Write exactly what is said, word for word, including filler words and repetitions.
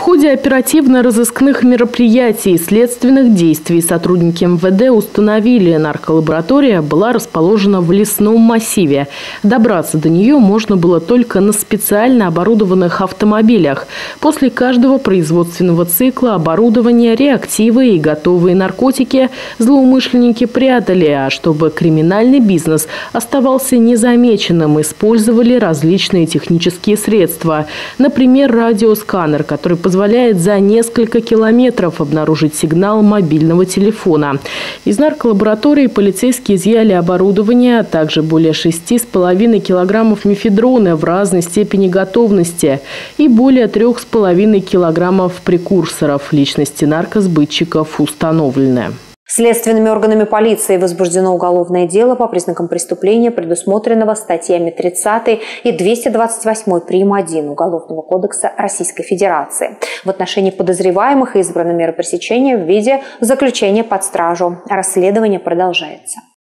ходе оперативно-розыскных мероприятий и следственных действий сотрудники эм вэ дэ установили, нарколаборатория была расположена в лесном массиве. Добраться до нее можно было только на специально оборудованных автомобилях. После каждого производственного цикла оборудование, реактивы и готовые наркотики злоумышленники прятали, а чтобы криминальный бизнес оставался незамеченным, использовали различные технические средства. Например, радиосканер, который позволяет за несколько километров обнаружить сигнал мобильного телефона. Из нарколаборатории полицейские изъяли оборудование, а также более шести с половиной килограммов мефедрона в разной степени готовности и более трех с половиной килограммов прекурсоров. Личности наркосбытчиков установлены. Следственными органами полиции возбуждено уголовное дело по признакам преступления, предусмотренного статьями тридцатой и двести двадцать восьмой прим. один Уголовного кодекса Российской Федерации. В отношении подозреваемых избрана мера пресечения в виде заключения под стражу. Расследование продолжается.